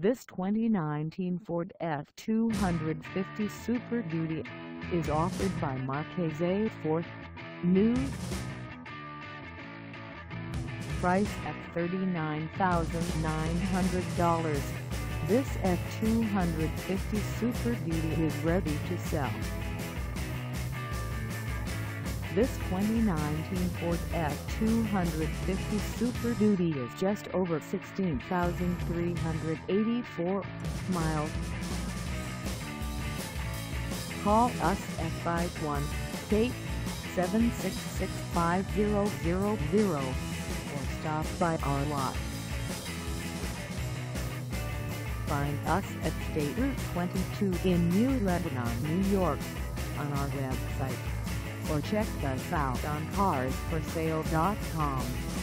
This 2019 Ford F-250 Super Duty is offered by Marchese Ford. New. Price at $39,900. This F-250 Super Duty is ready to sell. This 2019 Ford F-250 Super Duty is just over 16,384 miles. Call us at 518-766-5000 or stop by our lot. Find us at State Route 22 in New Lebanon, New York, on our website, or check us out on carsforsale.com.